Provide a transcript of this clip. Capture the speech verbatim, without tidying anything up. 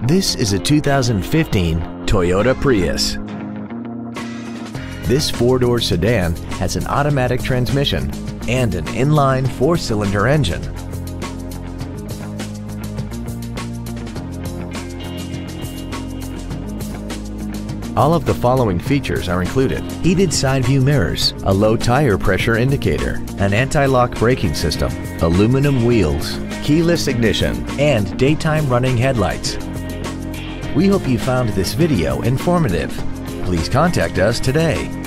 This is a two thousand fifteen Toyota Prius. This four-door sedan has an automatic transmission and an inline four-cylinder engine. All of the following features are included: heated side view mirrors, a low tire pressure indicator, an anti-lock braking system, aluminum wheels, keyless ignition, and daytime running headlights. We hope you found this video informative. Please contact us today.